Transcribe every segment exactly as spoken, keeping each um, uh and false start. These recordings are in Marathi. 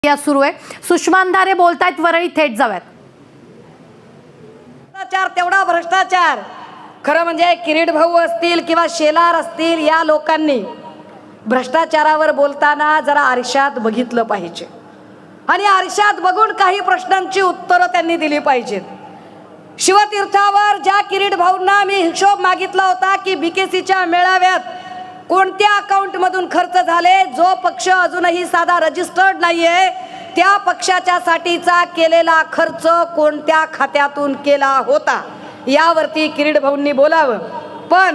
या सुरू आहे. सुषमा अंधारे बोलतायत वरळी, थेट जाऊयात. भ्रष्टाचार तेवढा भ्रष्टाचार. खरं म्हणजे किरीट भाऊ असतील किंवा शेलार असतील, या लोकांनी भ्रष्टाचारावर बोलताना जरा आरशात बघितलं पाहिजे आणि आरशात बघून काही प्रश्नांची उत्तरं त्यांनी दिली पाहिजेत. शिवतीर्थावर ज्या किरीट भाऊंना मी हिशोब मागितला होता की बीकेसीच्या मेळाव्यात कोणत्या अकाउंट मधून खर्च झाले, जो पक्ष अजूनही साधा रजिस्टर्ड नाहीये त्या पक्षाच्या साठीचा केलेला खर्च कोणत्या खात्यातून केला होता, यावरती किरीट भाऊंनी बोलावं. पण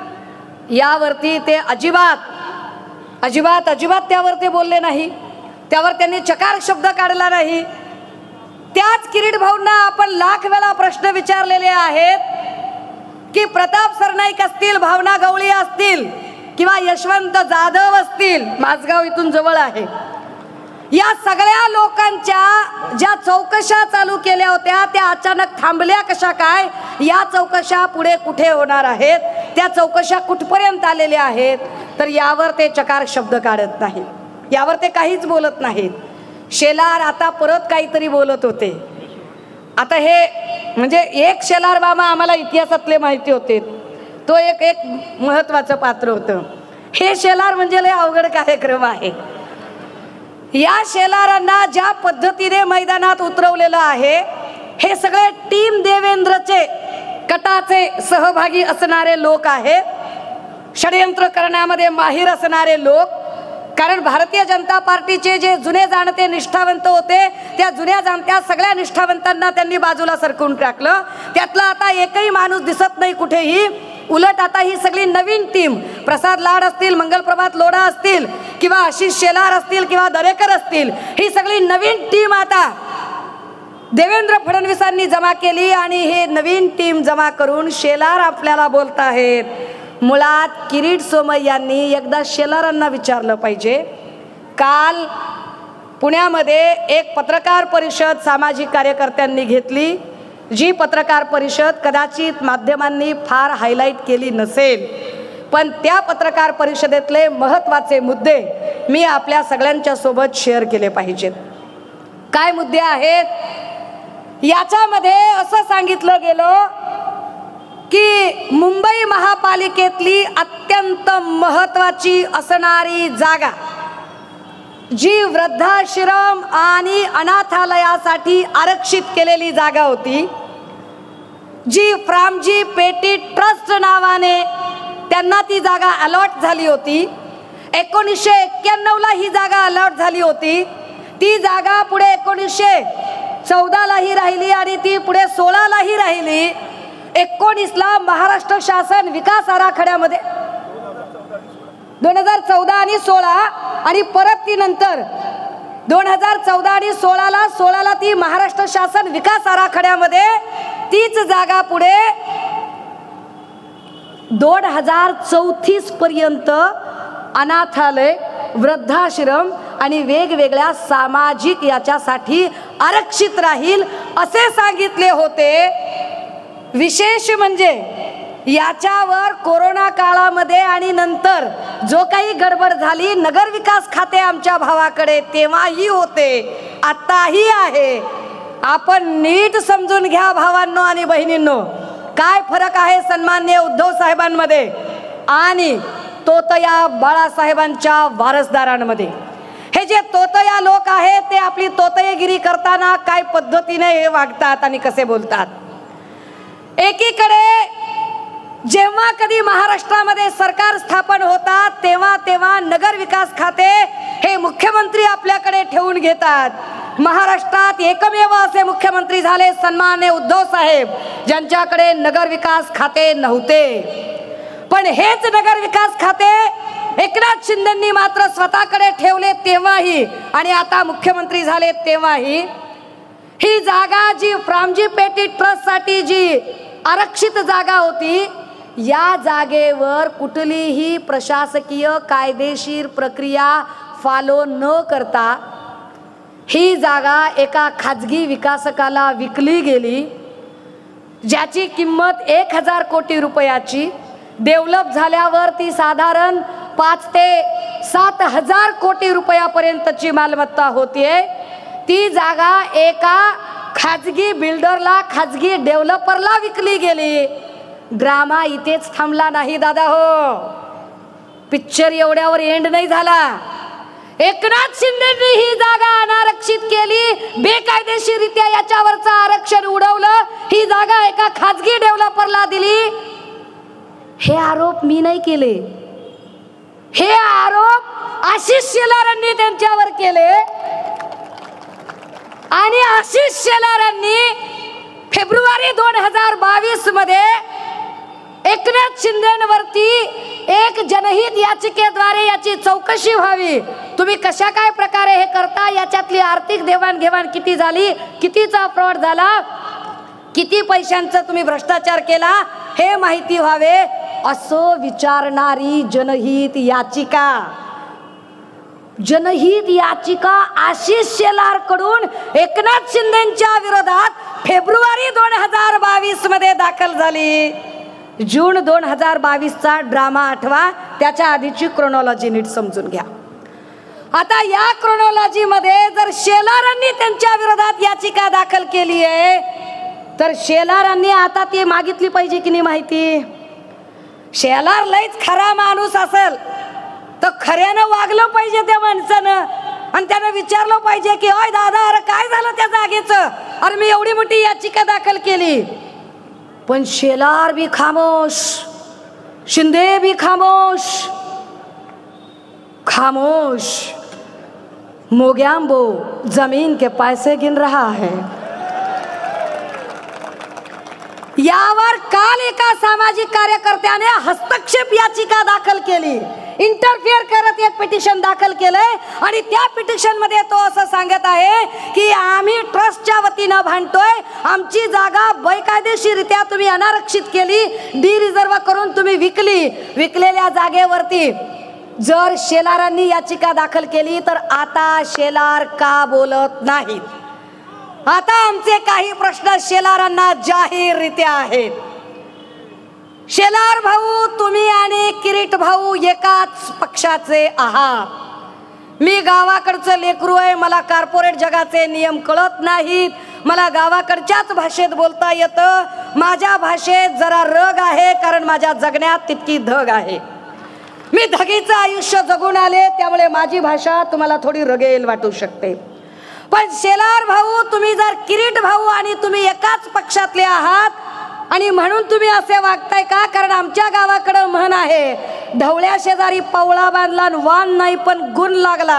यावरती ते अजिबात अजिबात अजिबात त्यावर ते बोलले नाही. त्यावर त्यांनी चकार शब्द काढला नाही. त्याच किरीट भाऊंना आपण लाख वेळा प्रश्न विचारलेले आहेत की प्रताप सरनाईक असतील, भावना गवळी असतील किंवा यशवंत जाधव असतील, माझगाव इथून जवळ आहे, या सगळ्या लोकांच्या ज्या चौकशा चालू केल्या होत्या त्या अचानक थांबल्या कशा काय, या चौकशा पुढे कुठे होणार आहेत, त्या चौकशा कुठपर्यंत आलेल्या आहेत, तर यावर ते चकार शब्द काढत नाही, यावर ते काहीच बोलत नाहीत. शेलार आता परत काहीतरी बोलत होते. आता हे म्हणजे एक शेलार मामा आम्हाला इतिहासातले माहिती होते, तो एक एक महत्वाचं पात्र होतं. हे शेलार म्हणजे लय अवघड कार्यक्रम आहे. या शेलारांना ज्या पद्धतीने मैदानात उतरवलेलं आहे, हे सगळे टीम देवेंद्रचे कटाचे सहभागी असणारे लोक आहेत, षडयंत्र करण्यामध्ये माहीर असणारे लोक. कारण भारतीय जनता पार्टीचे जे जुने जाणते निष्ठावंत होते, त्या जुन्या जाणत्या सगळ्या निष्ठावंतांना त्यांनी बाजूला सरकवून टाकलं. त्यातला आता एकही माणूस दिसत नाही कुठेही. उलट आता ही सगळी नवीन टीम, प्रसाद लाड असतील, मंगलप्रभात लोढा असतील किंवा आशिष शेलार असतील किंवा दरेकर असतील, ही सगळी नवीन टीम आता देवेंद्र फडणवीसांनी जमा केली आणि हे नवीन टीम जमा करून शेलार आपल्याला बोलत आहेत. मुळात किरीट सोमय्या यांनी एकदा शेलारांना विचारलं पाहिजे. काल पुण्यामध्ये एक पत्रकार परिषद सामाजिक कार्यकर्त्यांनी घेतली, जी पत्रकार परिषद कदाचित माध्यमांनी फार हायलाईट केली नसेल, पण त्या पत्रकार परिषदेतले महत्त्वाचे मुद्दे मी आपल्या सगळ्यांच्या सोबत शेअर केले पाहिजेत. काय मुद्दे आहेत याच्यामध्ये? असं सांगितलं गेलं की मुंबई महापालिकेतली अत्यंत महत्त्वाची असणारी जागा, जी वृद्धाश्रम आणि अनाथालयासाठी आरक्षित केलेली जागा होती, जी फ्रामजी पेटी ट्रस्ट नावाने त्यांना ती जागा अलॉट झाली होती. एकोणीसशे एक्क्याण्णवला ही जागा अलॉट झाली होती. ती जागा पुढे एकोणीसशे चौदालाही राहिली आणि ती पुढे सोळालाही राहिली. एकोणीसला महाराष्ट्र शासन विकास आराखड्यामध्ये दोन हजार चौदा आणि सोळा आणि परत ती नंतर दोन हजार चौदा आणि सोळाला सोळाला ती महाराष्ट्र शासन विकास आराखड्यामध्ये तीच जागा पुढे दोन हजार चौतीस पर्यंत अनाथालय, वृद्धाश्रम आणि वेगवेगळ्या सामाजिक याच्यासाठी आरक्षित राहील असे सांगितले होते. विशेष म्हणजे याच्यावर कोरोना काळामध्ये आणि नंतर जो काही गडबड झाली, नगर विकास खाते आमच्या भावाकडे तेव्हाही होते, आताही आहे. आपण नीट समजून घ्या भावांनो आणि बहिणींनो, काय फरक आहे सन्माननीय उद्धव साहेबांमध्ये आणि तोतया बाळासाहेबांच्या वारसदारांमध्ये. हे जे तोतया लोक आहेत ते आपली तोतयेगिरी करताना काय पद्धतीने हे वागतात आणि कसे बोलतात. एकीकडे जेव्हा कधी महाराष्ट्रामध्ये सरकार स्थापन होतात तेव्हा तेव्हा नगर विकास खाते हे मुख्यमंत्री आपल्याकडे ठेवून घेतात. महाराष्ट्रात एकमेव असे मुख्यमंत्री झाले सन्माननीय उद्धव साहेब, ज्यांच्याकडे नगर विकास खाते नव्हते. पण हेच नगर विकास खाते एकनाथ शिंदेंनी मात्र स्वतःकडे ठेवले तेव्हाही आणि आता मुख्यमंत्री झाले तेव्हाही. ही जागा जी फ्रामजी पेटी ट्रस्ट साठी जी आरक्षित जागा होती, या जागेवर कुठलीही प्रशासकीय कायदेशीर प्रक्रिया फॉलो न करता ही जागा एका खाजगी विकासकाला विकली गेली, ज्याची किंमत एक हजार कोटी रुपयाची. डेव्हलप झाल्यावर ती साधारण पाच ते सात हजार कोटी रुपयापर्यंतची मालमत्ता होतीये. ती जागा एका खाजगी बिल्डरला, खाजगी डेव्हलपरला विकली गेली. ड्रामा इथेच थांबला नाही दादा हो. पिक्चर एवढ्यावर एंड नाही झाला. एकनाथ शिंदेंनी ही जागा अनारक्षित केली, बेकायदेशीररित्या याच्यावरचं आरक्षण उडवलं, ही जागा एका खाजगी डेव्हलपरला दिली. हे आरोप मी नाही केले, हे आरोप आशिष शेलारांनी त्यांच्यावर केले. आणि आशिष शेलारांनी फेब्रुवारी दोन हजार बावीस मध्ये एकनाथ शिंदेवरती एक जनहित याचिकेद्वारे याची चौकशी व्हावी. तुम्ही कशा काय प्रकारे हे करता, याच्यातली आर्थिक देवाणघेवाण किती झाली, कितीचा फ्रॉड झाला, किती पैशांचा तुम्ही भ्रष्टाचार केला, हे माहिती व्हावे असं विचारणारी जनहित याचिका जनहित याचिका आशिष शेलार कडून एकनाथ शिंदेच्या विरोधात फेब्रुवारी दोन हजार बावीस मध्ये दाखल झाली. जून दोन हजार बावीस चा ड्रामा आठवा, त्याच्या आधीची क्रोनॉलॉजी नीट समजून घ्या. आता या क्रोनॉलॉजी मध्ये जर शेलारांनी त्यांच्या विरोधात याचिका दाखल केली आहे, तर शेलारांनी आता ती मागितली पाहिजे की नाही माहिती. शेलार लयच खरा माणूस असेल तर खऱ्यानं वागलं पाहिजे त्या माणसानं, आणि त्यानं विचारलं पाहिजे की ओय दादा, अरे काय झालं त्या जागेचं, अरे मी एवढी मोठी याचिका दाखल केली. पण शेलार भी खामोश, शिंदे भी खामोश. खामोश मोग्यांबो जमीन के पैसे गिन रहा है. यावर काल एका सामाजिक कार्यकर्त्याने हस्तक्षेप याचिका दाखल केली, इंटरफिअर करत एक पिटिशन दाखल केलंय. आणि त्या पिटिशन मध्ये तो असं सांगत आहे की आम्ही ट्रस्टच्या वतीनं भांडतोय, आमची जागा बेकायदेशीररित्या तुम्ही अनारक्षित केली, डी रिझर्व करून तुम्ही विकली. विकलेल्या जागेवरती जर शेलारांनी याचिका दाखल केली तर आता शेलार का बोलत नाहीत. आता आमचे काही प्रश्न शेलारांना जाहीररित्या आहेत. शेलार भाऊ, तुम्ही आणि किरीट भाऊ एकाच पक्षाचे आहात. मी गावाकडचं लेकरू आहे, मला कॉर्पोरेट जगाचे नियम कळत नाहीत, मला गावाकडच्याच भाषेत बोलता येतं. माझ्या भाषेत जरा रग आहे, कारण माझ्या जगण्यात तितकी धग आहे. मी धगीचं आयुष्य जगून आले, त्यामुळे माझी भाषा तुम्हाला थोडी रगेल वाटू शकते. पण शेलार भाऊ, तुम्ही जर किरीट भाऊ आणि तुम्ही एकाच पक्षातले आहात आणि म्हणून तुम्ही असे वागताय का, कारण आमच्या गावाकडं म्हण आहे, ढवळ्या शेजारी पवळा बांधला वान नाही पण गुण लागला.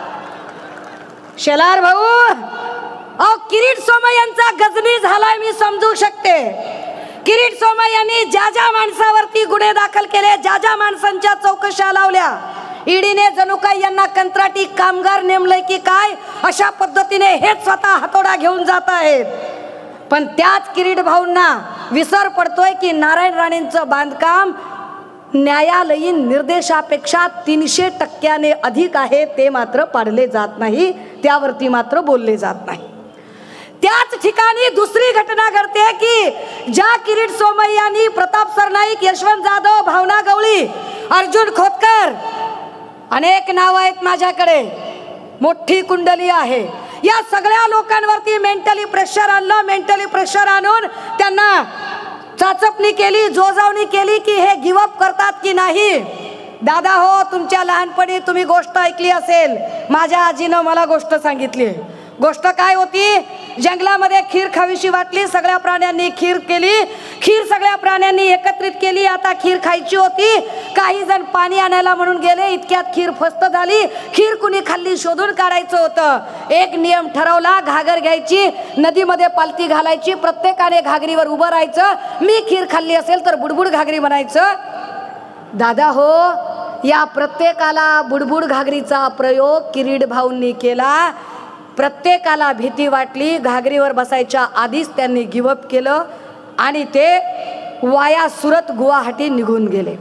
शेलार भाऊ, अहो किरीट सोमय्या यांचा गजनी झालाय मी समजू शकते. किरीट सोमय्या यांनी ज्या ज्या माणसावरती गुन्हे दाखल केले, ज्या ज्या माणसांच्या चौकशा लावल्या, ईडीने जणू काय यांना कंत्राटी कामगार नेमलंय की काय, अशा पद्धतीने हेच स्वतः हातोडा घेऊन जात आहेत. पण त्याच किरीट भाऊंना विसर पडतोय की नारायण राणेंचं बांधकाम न्यायालयीन निर्देशापेक्षा तीनशे टक्क्याने अधिक आहे, ते मात्र पाडले जात नाही, त्यावरती मात्र बोलले जात नाही. त्याच ठिकाणी दुसरी घटना घडते की ज्या किरीट सोमय्यांनी प्रताप सरनाईक, यशवंत जाधव, भावना गवळी, अर्जुन खोतकर, अनेक नाव आहेत माझ्याकडे, मोठी कुंडली आहे, या सगळ्या लोकांवरती मेंटली प्रेशर आणलं. मेंटली प्रेशर आणून त्यांना चाचपणी केली, जोजावणी केली की हे गिवअप करतात की नाही. दादा हो, तुमच्या लहानपणी तुम्ही गोष्ट ऐकली असेल, माझ्या आजीनं मला गोष्ट सांगितली. गोष्ट काय होती, जंगलामध्ये खीर खावीशी वाटली, सगळ्या प्राण्यांनी खीर केली, खीर सगळ्या प्राण्यांनी एकत्रित केली. आता खीर खायची होती, काही जण पाणी आणायला म्हणून गेले, इतक्यात खीर फस्त झाली. खीर कुणी खाल्ली शोधून काढायचं होतं. एक नियम ठरवला, घागर घ्यायची, नदीमध्ये पालती घालायची, प्रत्येकाने घागरीवर उभं राहायचं. मी खीर खाल्ली असेल तर बुडबुड घागरी म्हणायचं. दादा हो, या प्रत्येकाला बुडबुड घागरीचा प्रयोग किरीट भाऊंनी केला. प्रत्येकाला भीती वाटली, घागरीवर बसायच्या आधीच त्यांनी गिवअप केलं आणि ते वाया सुरत गुवाहाटी निघून गेले.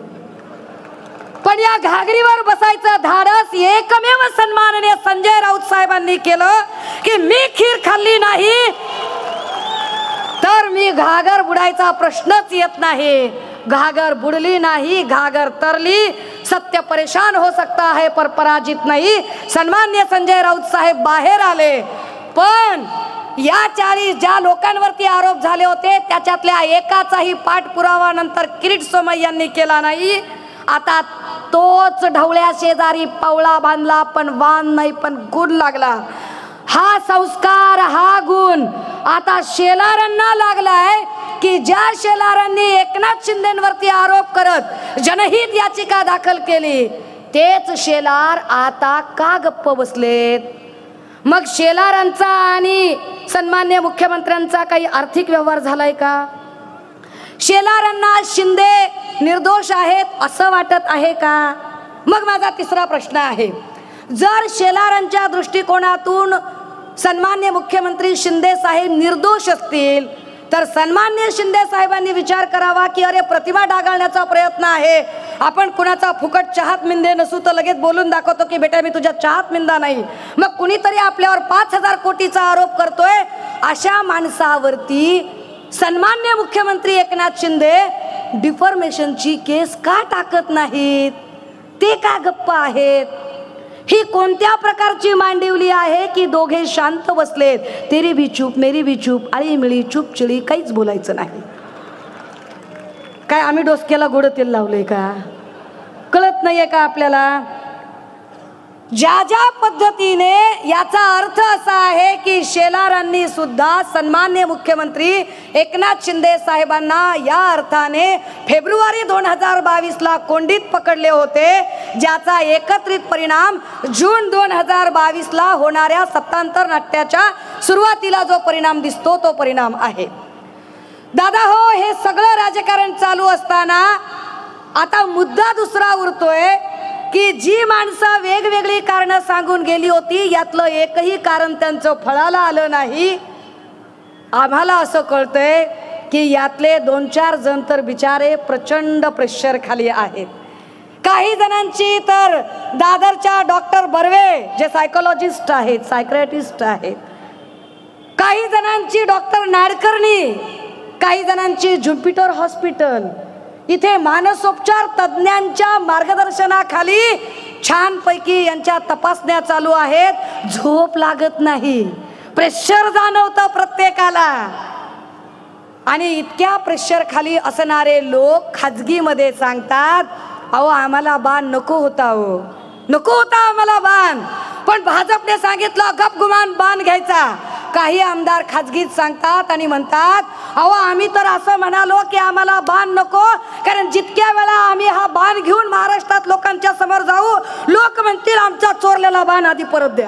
पण या घागरीवर बसायचं धाडस एकमेव सन्माननीय संजय राऊत साहेबांनी केलं की मी खीर खाल्ली नाही तर मी घागर बुडायचा प्रश्नच येत नाही. घागर बुडली नाही, घागर तरली, सत्य परेशान हो सकता है पर पराजित नाही. सन्मान्य संजय राऊत साहेब बाहेर आले, पण या चाळीस ज्या लोकांवरती आरोप झाले होते त्याच्यातल्या एकाचाही पाठपुरावा नंतर किरीट सोमय्या यांनी केला नाही. आता तोच ढवळ्या शेजारी पवळा बांधला, पण वान नाही पण गुण लागला. हा संस्कार, हा गुण आता शेलारांना लागलाय की ज्या शेलारांनी एकनाथ शिंदेवरती आरोप करत जनहित याचिका दाखल केली तेच शेलार आता का गप्प बसलेत? मग शेलारांचा आणि सन्मान्य मुख्यमंत्र्यांचा काही आर्थिक व्यवहार झालाय का? शेलारांना शिंदे निर्दोष आहेत असं वाटत आहे का? मग माझा तिसरा प्रश्न आहे, जर शेलारांच्या दृष्टिकोनातून सन्मान्य मुख्यमंत्री शिंदे साहेब निर्दोष असतील तर सन्मान्य शिंदे साहेबांनी विचार करावा की अरे प्रतिमा डागाळण्याचा प्रयत्न आहे, आपण कुणाचा फुकट चहात मिंदे नसू तर लगेच बोलून दाखवतो की बेटा मी तुझ्या चहात मिंदा नाही. मग कुणीतरी आपल्यावर पाच हजार कोटीचा आरोप करतोय, अशा माणसावरती सन्मान्य मुख्यमंत्री एकनाथ शिंदे डिफॉर्मेशनची केस का टाकत नाहीत? ते का गप्प आहेत? ही कोणत्या प्रकारची मांडिवली आहे की दोघे शांत बसलेत, तेरी भी चूप मेरी भी चूप, आळी मिळी चूप चिळी, काहीच बोलायचं नाही? काय आम्ही डोसक्याला गोड तेल लावलंय का? कळत नाहीये का आपल्याला? ज्या ज्या पद्धतीने याचा अर्थ असा आहे की शेलारांनी सुद्धा सन्मान्य मुख्यमंत्री एकनाथ शिंदे साहेबांना या अर्थाने फेब्रुवारी दोन हजार बावीस ला कोंडीत पकडले होते, ज्याचा एकत्रित परिणाम जून दोन हजार बावीस ला होणाऱ्या सत्तांतर नाट्याच्या सुरुवातीला जो परिणाम दिसतो तो परिणाम आहे. दादा हो, हे सगळं राजकारण चालू असताना आता मुद्दा दुसरा उरतोय की जी माणसं वेगवेगळी कारणं सांगून गेली होती यातलं एकही कारण त्यांचं फळाला आलं नाही. आम्हाला असं कळतंय की यातले दोन चार जण तर बिचारे प्रचंड प्रेशर खाली आहेत. काही जणांची तर दादरच्या डॉक्टर बर्वे जे सायकोलॉजिस्ट आहेत, सायक्रेटिस्ट आहेत, काही जणांची डॉक्टर नाडकर्णी, काही जणांची ज्युपिटर हॉस्पिटल, इथे मानसोपचार तज्ज्ञांच्या मार्गदर्शनाखाली छानपैकी यांच्या तपासण्या चालू आहेत. झोप लागत नाही, प्रेशर जाणवतं प्रत्येकाला. आणि इतक्या प्रेशर खाली असणारे लोक खाजगीमध्ये सांगतात, अहो आम्हाला बाण नको होता, हो नको होता आम्हाला बाण, पण भाजपने सांगितलं गपगुमान बाण घ्यायचा. काही आमदार खाजगीत सांगतात आणि म्हणतात, अहो आम्ही तर असं म्हणालो की आम्हाला बाण नको, कारण जितक्या वेळा आम्ही हा बाण घेऊन महाराष्ट्रात लोकांच्या समोर जाऊ लोक म्हणतील आमचा चोरलेला बाण आधी परत द्या.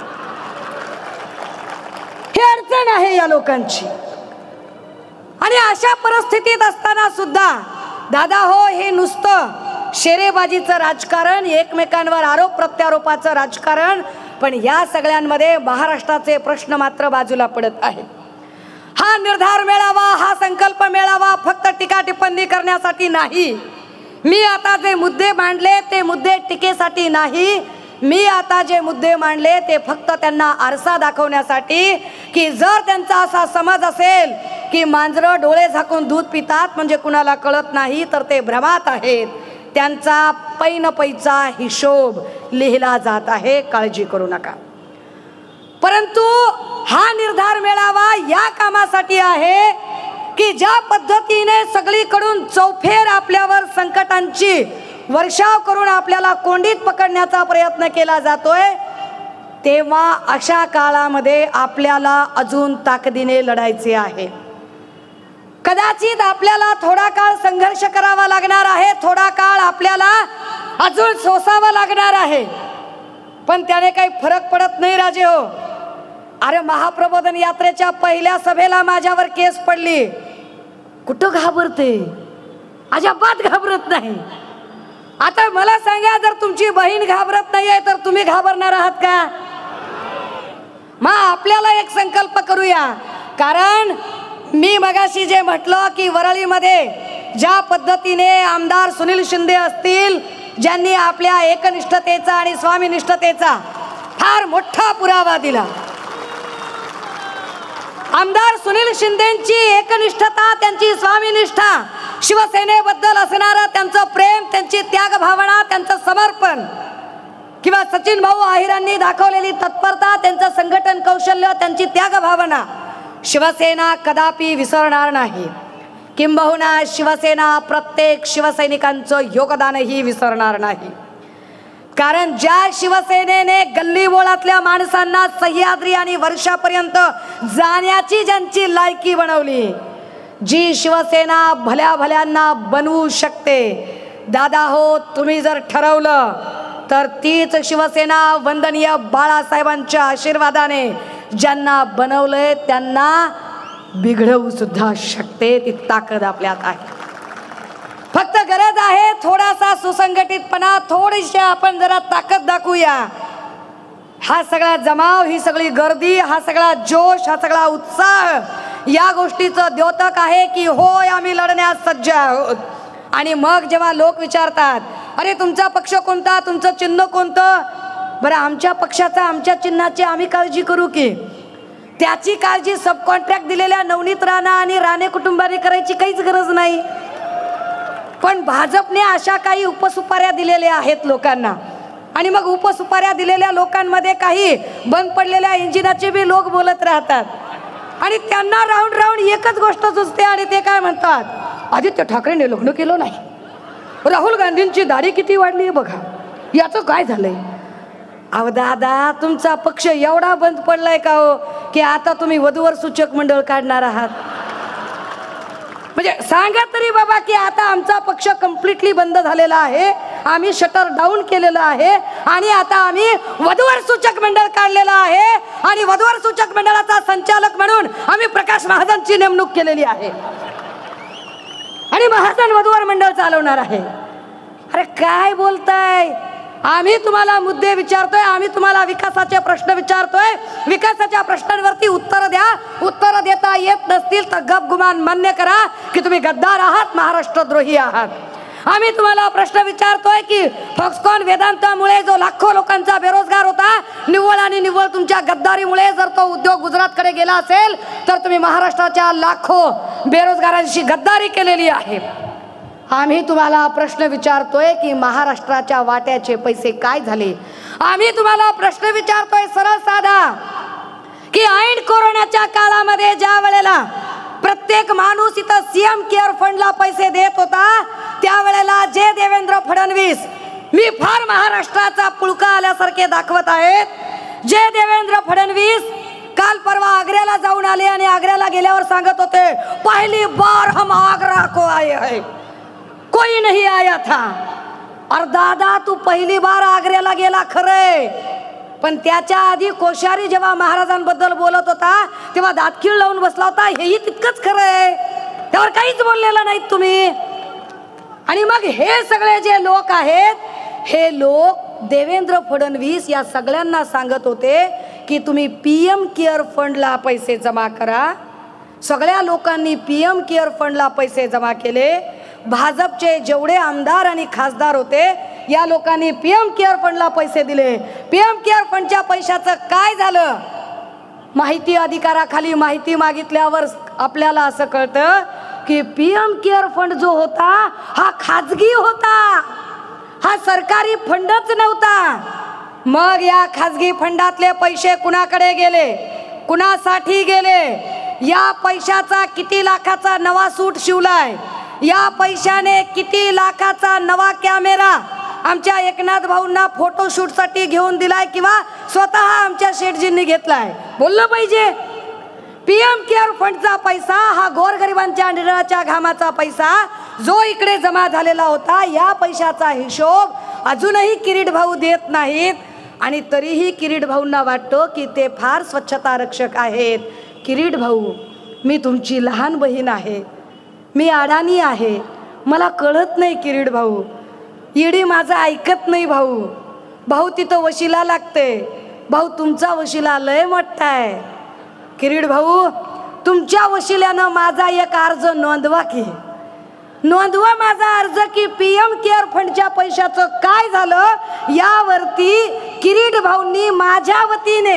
ही अडचण आहे या लोकांची. आणि अशा परिस्थितीत असताना सुद्धा दादा हो, हे नुसतं शेरेबाजीचं राजकारण, एकमेकांवर आरोप प्रत्यारोपाचं राजकारण, पण या सगळ्यांमध्ये महाराष्ट्राचे प्रश्न मात्र बाजूला पडत आहेत. हा निर्धार मेळावा, हा संकल्प मेळावा फक्त टीका टिप्पणी करण्यासाठी नाही. मी आता जे मुद्दे मांडले ते मुद्दे टीकेसाठी नाही. मी आता जे मुद्दे मांडले ते फक्त त्यांना आरसा दाखवण्यासाठी की जर त्यांचा असा समज असेल की मांजरं डोळे झाकून दूध पितात म्हणजे कुणाला कळत नाही तर ते भ्रमात आहेत. त्यांचा पैनपैचा हिशोब लिहिला जात आहे, काळजी करू नका. परंतु हा निर्धार मेळावा या कामासाठी आहे की ज्या पद्धतीने सगळीकडून चौफेर आपल्यावर संकटांची वर्षाव करून आपल्याला कोंडीत पकडण्याचा प्रयत्न केला जातोय, तेव्हा अशा काळामध्ये आपल्याला अजून ताकदीने लढायचे आहे. कदाचित आपल्याला थोडा काळ संघर्ष करावा लागणार आहे, थोडा काळ आपल्याला अजून सोसावा लागणार आहे, पण त्याने काही फरक पडत नाही राजे हो. अरे महाप्रबोधन यात्रेच्या पहिल्या सभेला माझ्यावर केस पडली, कुठं घाबरते? अजिबात घाबरत नाही. आता मला सांगा, जर तुमची बहीण घाबरत नाहीये तर तुम्ही घाबरणार आहात का? मग आपल्याला एक संकल्प करूया, कारण मी मगाशी जे म्हटलं की वरळीमध्ये ज्या पद्धतीने आमदार सुनील शिंदे असतील ज्यांनी आपल्या एकनिष्ठतेचा आणि स्वामीनिष्ठतेचा फार मोठा पुरावा दिला, आमदार सुनील शिंदेची एकनिष्ठता, त्यांची स्वामीनिष्ठा शिवसेनेबद्दल असणारं त्यांचं प्रेम, त्यांची त्याग भावना, त्यांचं समर्पण किंवा सचिन भाऊ आहिरांनी दाखवलेली तत्परता, त्यांचं संघटन कौशल्य, त्यांची त्याग भावना शिवसेना कदापि विसरणार नाही. किंबहुना शिवसेना प्रत्येक शिवसैनिकांचं योगदानही विसरणार नाही. कारण ज्या शिवसेनेने गल्लीबोळातल्या माणसांना सह्याद्री आणि वर्षापर्यंत जाण्याची ज्यांची लायकी बनवली, जी शिवसेना भल्या भल्यांना बनवू शकते, दादा हो तुम्ही जर ठरवलं तर तीच शिवसेना वंदनीय बाळासाहेबांच्या आशीर्वादाने ज्यांना बनवलंय त्यांना बिघडवू सुद्धा शकते. ती ताकद आपल्यात आहे. फक्त गरज आहे थोडासा सुसंघटितपणा, थोडीशी आपण जरा ताकद दाखवूया. हा सगळा जमाव, ही सगळी गर्दी, हा सगळा जोश, हा सगळा उत्साह या गोष्टीचं द्योतक आहे की होय आम्ही लढण्यास सज्ज आहोत. आणि मग जेव्हा लोक विचारतात अरे तुमचा पक्ष कोणता, तुमचं चिन्ह कोणतं, बरं आमच्या पक्षाचा आमच्या चिन्हाची आम्ही काळजी करू की, त्याची काळजी सब कॉन्ट्रॅक्ट दिलेल्या नवनीत राणा आणि राणे कुटुंबाने करायची काहीच गरज नाही. पण भाजपने अशा काही उपसुपाऱ्या दिलेल्या आहेत लोकांना, आणि मग उपसुपाऱ्या दिलेल्या लोकांमध्ये काही बंद पडलेल्या इंजिनाचे बी लोक बोलत राहतात आणि त्यांना राऊंड राऊंड एकच गोष्ट सुचते आणि ते काय म्हणतात, आदित्य ठाकरेने लग्न केलं नाही, राहुल गांधींची दाढी किती वाढली बघा, याचं काय झालंय. अहो दादा तुमचा पक्ष एवढा बंद पडलाय का हो की आता तुम्ही वधूवर सूचक मंडळ काढणार आहात. म्हणजे सांगा तरी बाबा की आता आमचा पक्ष कम्प्लिटली बंद झालेला आहे, आम्ही शटर डाऊन केलेलं आहे आणि आता आम्ही वधूवर सूचक मंडळ काढलेलं आहे आणि वधूवर सूचक मंडळाचा संचालक म्हणून आम्ही प्रकाश महाजनची नेमणूक केलेली आहे आणि महाजन वधूवर मंडळ चालवणार आहे. अरे काय बोलताय, आम्ही तुम्हाला मुद्दे विचारतोय, आम्ही तुम्हाला विकासाचे प्रश्न विचारतोय, विकासाच्या प्रश्नांवरती उत्तर द्या. उत्तर देता येत नसतील तर गपगुमान मान्य करा की तुम्ही गद्दार आहात, महाराष्ट्रद्रोही आहात. आम्ही तुम्हाला प्रश्न विचारतोय की फॉक्सकॉन वेदांतामुळे जो लाखो लोकांचा बेरोजगार होता, निव्वळ आणि निव्वळ तुमच्या गद्दारीमुळे जर तो उद्योग गुजरातकडे गेला असेल तर तुम्ही महाराष्ट्राच्या लाखो बेरोजगारांशी गद्दारी केलेली आहे. आम्ही तुम्हाला प्रश्न विचारतोय की महाराष्ट्राच्या वाट्याचे पैसे काय झाले. आम्ही तुम्हाला प्रश्न विचारतोय सरळ साधा की ऐन कोरोनाच्या काळामध्ये ज्या वेळेला प्रत्येक माणूस इथं सीएम केअर फंडला पैसे देत होता, त्यावेळेला जे देवेंद्र फडणवीस, मी फार महाराष्ट्राचा पुळका आल्यासारखे दाखवत आहेत, जे देवेंद्र फडणवीस काल परवा आग्र्याला जाऊन आले आणि आग्र्याला गेल्यावर सांगत होते पहली बार हम आगरा को आए हैं, कोई नहीं आया था. और दादा तू पहिली बार आग्र्याला गेला खरंय, पण त्याच्या आधी कोश्यारी जेव्हा महाराजांबद्दल बोलत होता तेव्हा दातखीळ लावून बसला होता, हेही तितकंच खरंय, त्यावर काहीच बोललेलं नाहीत तुम्ही. आणि मग हे सगळे जे लोक आहेत, हे लोक देवेंद्र फडणवीस या सगळ्यांना सांगत होते की तुम्ही पीएम केअर फंडला पैसे जमा करा. सगळ्या लोकांनी पीएम केअर फंडला पैसे जमा केले. भाजपचे जेवढे आमदार आणि खासदार होते या लोकांनी पीएम केअर फंडला पैसे दिले. पीएम केअर फंडच्या पैशाचं काय झालं, माहिती अधिकाराखाली माहिती मागितल्यावर आपल्याला असं कळतं की पीएम केअर फंड जो होता हा खाजगी होता, हा सरकारी फंडच नव्हता. मग या खाजगी फंडातले पैसे कुणाकडे गेले, कुणासाठी गेले, या पैशाचा किती लाखाचा नवा सूट शिवलाय, या पैशाने किती लाखाचा नवा कॅमेरा आमच्या एकनाथ भाऊंना फोटोशूटसाठी घेऊन दिलाय किंवा स्वतः आमच्या शेठजींनी घेतलाय, बोललं पाहिजे. पीएम केअर फंडचा पैसा हा गोरगरिबांच्या निराच्या घामाचा पैसा जो इकडे जमा झालेला होता, या पैशाचा हिशोब अजूनही किरीट भाऊ देत नाहीत. आणि तरीही किरीट भाऊंना वाटतं की ते फार स्वच्छता रक्षक आहेत. किरीट भाऊ, मी तुमची लहान बहीण आहे, मी अडाणी आहे, मला कळत नाही किरीट भाऊ, ईडी माझं ऐकत नाही भाऊ. भाऊ तिथं वशिला लागते, भाऊ तुमचा वशिला लय मोठा आहे. किरीट भाऊ, तुमच्या वशिल्यानं माझा एक अर्ज नोंदवा की, नोंदवा माझा अर्ज की पीएम केअर फंडच्या पैशाचं काय झालं. यावरती किरीट भाऊंनी माझ्या वतीने,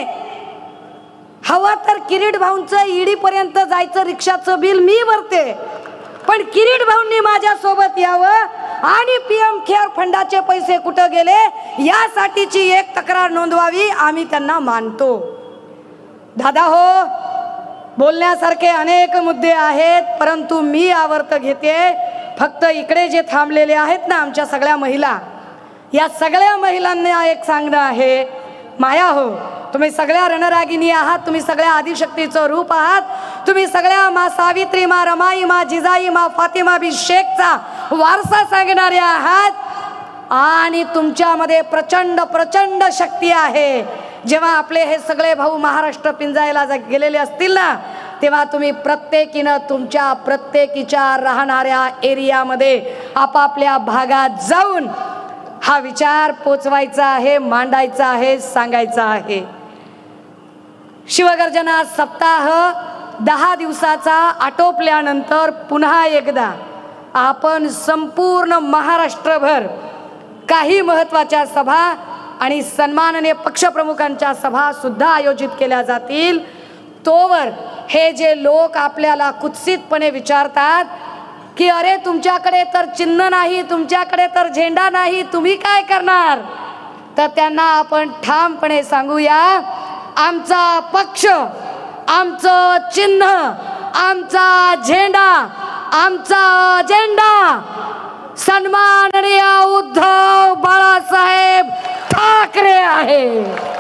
हवा तर किरीट भाऊंचं ईडी पर्यंत जायचं रिक्षाचं बिल मी भरते, पण किरीट भाऊंनी माझ्या सोबत यावं आणि पीएम केअर फंडाचे पैसे कुठं गेले यासाठीची एक तक्रार नोंदवावी, आम्ही त्यांना मानतो. दादा हो, बोलण्यासारखे अनेक मुद्दे आहेत, परंतु मी आवर्त घेते फक्त इकडे जे थांबलेले आहेत ना आमच्या सगळ्या महिला, या सगळ्या महिलांना एक सांगणं आहे, माया हो, तुम्ही सगळ्या रणरागिनी आहात, तुम्ही सगळ्या आदिशक्तीचं रूप आहात, तुम्ही सगळ्या मा सावित्री, मा रमाई, मा जिजाई, मा फातिमा बी शेखचा वारसा सांगणारे आहात आणि तुमच्यामध्ये प्रचंड प्रचंड शक्ती आहे. जेव्हा आपले हे सगळे भाऊ महाराष्ट्र पिंजायला गेलेले असतील ना, तेव्हा तुम्ही प्रत्येकीनं तुमच्या प्रत्येकीच्या राहणाऱ्या एरियामध्ये आपापल्या भागात जाऊन हा विचार पोचवायचा आहे, मांडायचा आहे, सांगायचा आहे. शिवगर्जना सप्ताह दहा दिवसाचा आटोपल्यानंतर पुन्हा एकदा आपण संपूर्ण महाराष्ट्रभर काही महत्त्वाच्या सभा आणि सन्माननीय पक्षप्रमुखांच्या सभा सुद्धा आयोजित केल्या जातील. तोवर हे जे लोक आपल्याला कुत्सितपणे विचारतात की अरे तुमच्याकडे तर चिन्ह नाही, तुमच्याकडे तर झेंडा नाही, तुम्ही काय करणार, तर त्यांना आपण ठामपणे सांगूया, आमचा पक्ष, आमचं चिन्ह, आमचा झेंडा, आमचा अजेंडा सन्माननीय उद्धव बाळासाहेब ठाकरे आहे.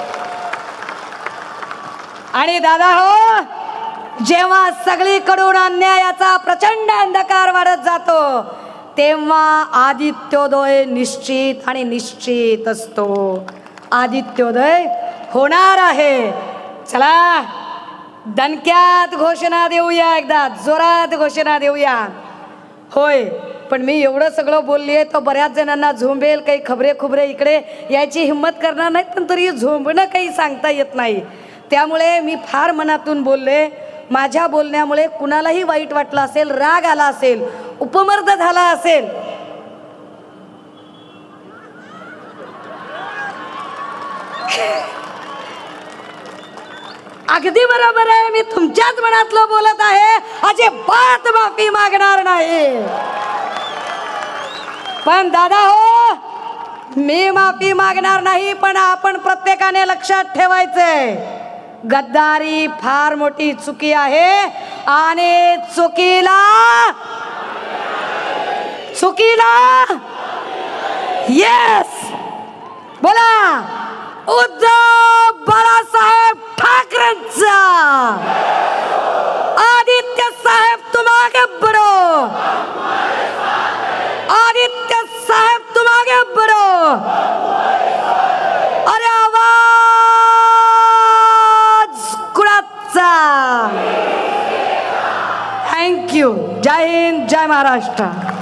आणि दादा हो, जेव्हा सगळीकडून अन्यायाचा प्रचंड अंधकार वाढत जातो तेव्हा आदित्योदय निश्चित आणि निश्चित असतो. आदित्योदय होणार आहे. चला दणक्यात घोषणा देऊया, एकदा जोरात घोषणा देऊया. होय, पण मी एवढं सगळं बोलली आहे तर बऱ्याच जणांना झोंबेल, काही खबरे खुबरे इकडे यायची हिंमत करणार नाहीत, पण तरी झोंबणं काही सांगता येत नाही. त्यामुळे मी फार मनातून बोलले. माझ्या बोलण्यामुळे कुणालाही वाईट वाटलं असेल, राग आला असेल, उपमर्द झाला असेल, अगदी बरोबर आहे, मी तुमच्याच मनातलं बोलत आहे, अजिबात माफी मागणार नाही. पण दादा हो, मी माफी मागणार नाही, पण आपण प्रत्येकाने लक्षात ठेवायचंय, गद्दारी फार मोठी चुकी आहे आणि चुकीला चुकीला येस बोला, उद्धव बाळासाहेब ठाकरेंचा, आदित्य साहेब तुम आगे बढ़ो, आदित्य साहेब तुम आगे बढ़ो. अरे आवाज कुणाचा? थँक्यू. जय हिंद, जय महाराष्ट्र.